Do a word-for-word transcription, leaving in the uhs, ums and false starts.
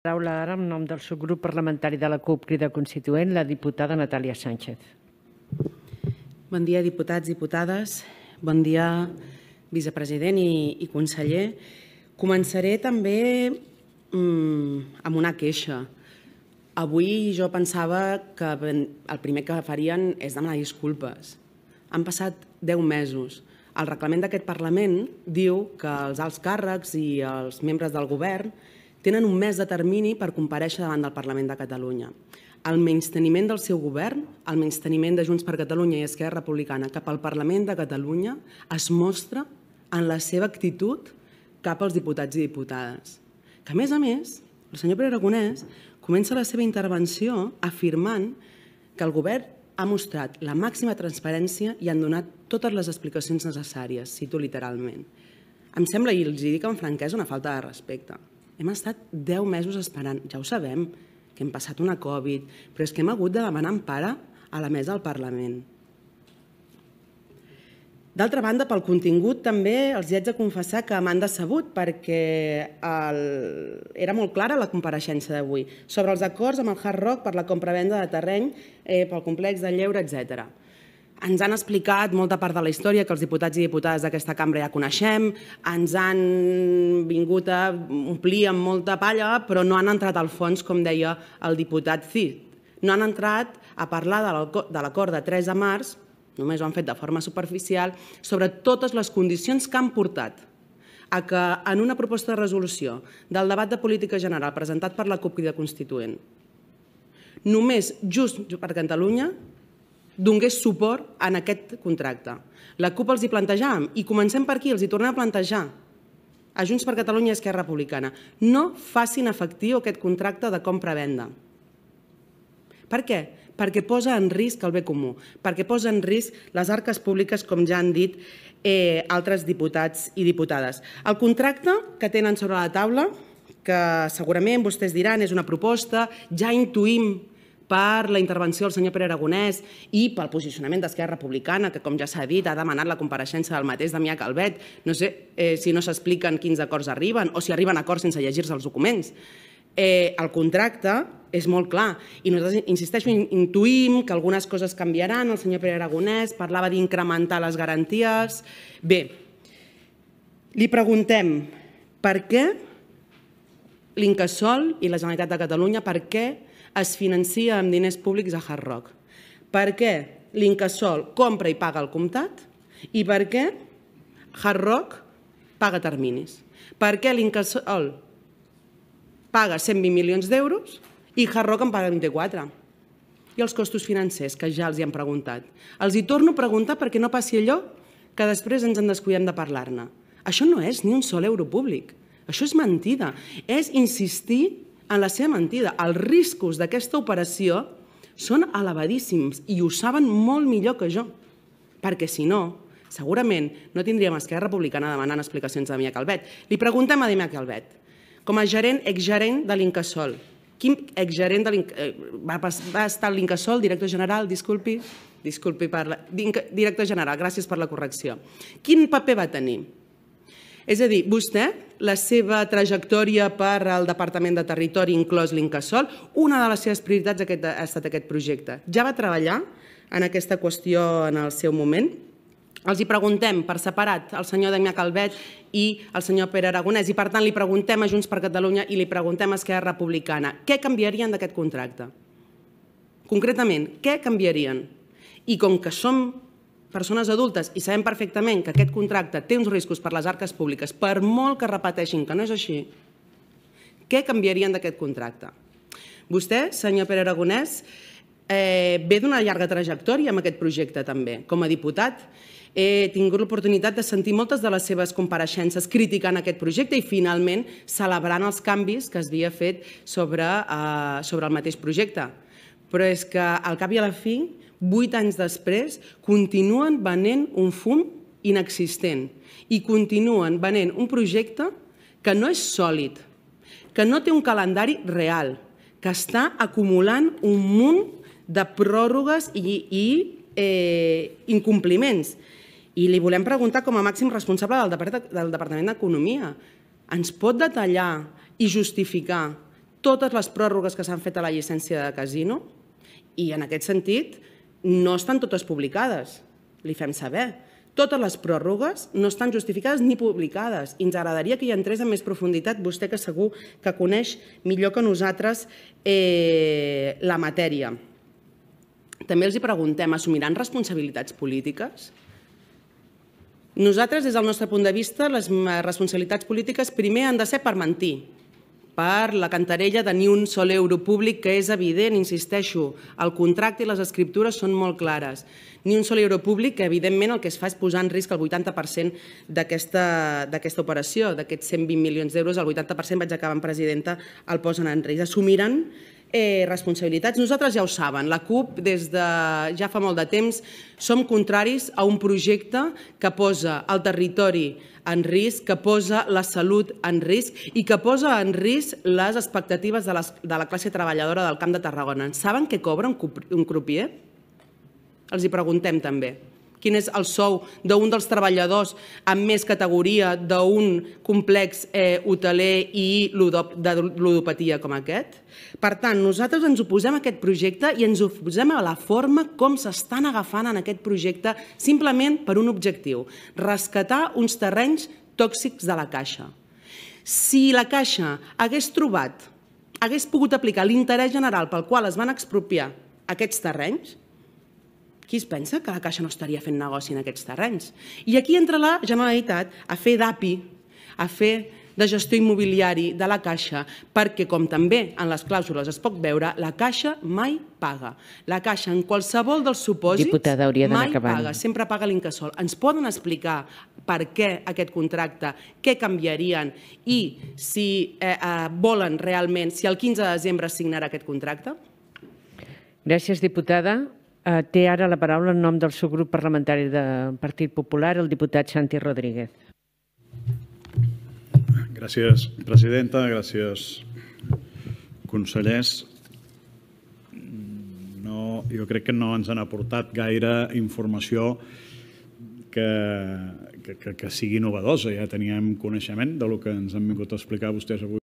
Paraula ara en nom del subgrup parlamentari de la CUP Crida Constituent, la diputada Natàlia Sánchez. Bon dia, diputats, diputades. Bon dia, vicepresident i, i conseller. Començaré també mmm, amb una queixa. Avui jo pensava que el primer que farien és demanar disculpes. Han passat deu mesos. El reglament d'aquest Parlament diu que els alts càrrecs i els membres del govern tenen un mes de termini per comparèixer davant del Parlament de Catalunya. El menysteniment del seu govern, el menysteniment de Junts per Catalunya i Esquerra Republicana cap al Parlament de Catalunya es mostra en la seva actitud cap als diputats i diputades. Que, a més a més, el senyor Pere Aragonès comença la seva intervenció afirmant que el govern ha mostrat la màxima transparència i han donat totes les explicacions necessàries, cito literalment. Em sembla, i els dic amb franquesa, una falta de respecte. Hem estat deu mesos esperant, ja ho sabem, que hem passat una Covid, però és que hem hagut de demanar empara a la mesa del Parlament. D'altra banda, pel contingut també els haig de confessar que m'han decebut perquè el... era molt clara la compareixença d'avui sobre els acords amb el Hard Rock per la compra-venda de terreny eh, pel complex de Lleure, etcètera. Ens han explicat molta part de la història que els diputats i diputades d'aquesta cambra ja coneixem, ens han vingut a omplir amb molta palla, però no han entrat al fons, com deia el diputat Cid. No han entrat a parlar de l'acord de tres de març, només ho han fet de forma superficial, sobre totes les condicions que han portat a que en una proposta de resolució del debat de política general presentat per la CUP Crida Constituent, només Junts per Catalunya donés suport en aquest contracte. La CUP els hi plantejàvem, i comencem per aquí, els hi tornem a plantejar a Junts per Catalunya i Esquerra Republicana. No facin efectiu aquest contracte de compra-venda. Per què? Perquè posa en risc el bé comú, perquè posa en risc les arques públiques, com ja han dit eh, altres diputats i diputades. El contracte que tenen sobre la taula, que segurament vostès diran és una proposta, ja intuïm per la intervenció del senyor Pere Aragonès i pel posicionament d'Esquerra Republicana, que, com ja s'ha dit, ha demanat la compareixença del mateix Damià Calvet. No sé eh, si no s'expliquen quins acords arriben o si arriben acords sense llegir-se els documents. Eh, el contracte és molt clar i nosaltres, insisteixo, intuïm que algunes coses canviaran. El senyor Pere Aragonès parlava d'incrementar les garanties. Bé, li preguntem per què l'Incasòl i la Generalitat de Catalunya, per què es financia amb diners públics a Hard Rock? Per què l'Incasòl compra i paga al comptat i per què Hard Rock paga terminis? Per què l'Incasòl paga cent vint milions d'euros i Hard Rock en paga vint-i-quatre? I els costos financers, que ja els hi han preguntat. Els hi torno a preguntar perquè no passi allò que després ens en descuidem de parlar-ne. Això no és ni un sol euro públic. Això és mentida. És insistir en la seva mentida. Els riscos d'aquesta operació són elevadíssims i ho saben molt millor que jo, perquè si no, segurament no tindríem Esquerra Republicana demanant explicacions a Damià Calvet. Li preguntem a Damià Calvet, com a gerent, exgerent de l'Incasòl, quin exgerent de l'Incasòl, va estar a l'Incasòl, director general, disculpi, disculpi per la... director general, gràcies per la correcció. Quin paper va tenir? És a dir, vostè, la seva trajectòria per al Departament de Territori, inclòs l'Incasòl, una de les seves prioritats ha estat aquest projecte. Ja va treballar en aquesta qüestió en el seu moment? Els hi preguntem per separat al senyor Damià Calvet i al senyor Pere Aragonès i, per tant, li preguntem a Junts per Catalunya i li preguntem a Esquerra Republicana què canviarien d'aquest contracte? Concretament, què canviarien? I com que som persones adultes i sabem perfectament que aquest contracte té uns riscos per les arques públiques, per molt que repeteixin que no és així, què canviarien d'aquest contracte? Vostè, senyor Pere Aragonès, eh, ve d'una llarga trajectòria amb aquest projecte també. Com a diputat he tingut l'oportunitat de sentir moltes de les seves compareixences criticant aquest projecte i finalment celebrant els canvis que es havia fet sobre, eh, sobre el mateix projecte. Però és que al cap i a la fi, vuit anys després, continuen venent un fum inexistent i continuen venent un projecte que no és sòlid, que no té un calendari real, que està acumulant un munt de pròrrogues i, i eh, incompliments. I li volem preguntar com a màxim responsable del Departament d'Economia. Ens pot detallar i justificar totes les pròrrogues que s'han fet a la llicència de casino i, en aquest sentit, no estan totes publicades. Li fem saber. Totes les pròrrogues no estan justificades ni publicades. I ens agradaria que hi entrés amb més profunditat, vostè que segur que coneix millor que nosaltres la matèria. També els preguntem, assumiran responsabilitats polítiques? Nosaltres, des del nostre punt de vista, les responsabilitats polítiques primer han de ser per mentir, per la cantarella de ni un sol euro públic, que és evident, insisteixo, el contracte i les escriptures són molt clares. Ni un sol euro públic, que evidentment el que es fa és posar en risc el vuitanta per cent d'aquesta operació. D'aquests cent vint milions d'euros, el vuitanta per cent, vaig acabant, presidenta, el posen en risc. Assumiran responsabilitats. Nosaltres ja ho saben, la CUP des de ja fa molt de temps som contraris a un projecte que posa el territori en risc, que posa la salut en risc i que posa en risc les expectatives de la classe treballadora del Camp de Tarragona. Saben què cobra un crupier? Els hi preguntem també. Quin és el sou d'un dels treballadors amb més categoria d'un complex hoteler i de ludopatia com aquest? Per tant, nosaltres ens oposem a aquest projecte i ens oposem a la forma com s'estan agafant en aquest projecte simplement per un objectiu, rescatar uns terrenys tòxics de la Caixa. Si la Caixa hagués trobat, hagués pogut aplicar l'interès general pel qual es van expropiar aquests terrenys, qui es pensa que la Caixa no estaria fent negoci en aquests terrenys? I aquí entra la Generalitat a fer d'A P I, a fer de gestió immobiliari de la Caixa, perquè, com també en les clàusules es pot veure, la Caixa mai paga. La Caixa, en qualsevol dels supòsits, mai paga, sempre paga l'incasòl. Ens poden explicar per què aquest contracte, què canviarien i si volen realment, si el quinze de desembre es signarà aquest contracte? Gràcies, diputada. Té ara la paraula en nom del subgrup parlamentari del Partit Popular el diputat Santi Rodríguez. Gràcies, presidenta. Gràcies, consellers. Jo crec que no ens han aportat gaire informació que sigui novedosa. Ja teníem coneixement del que ens han vingut a explicar vostès avui.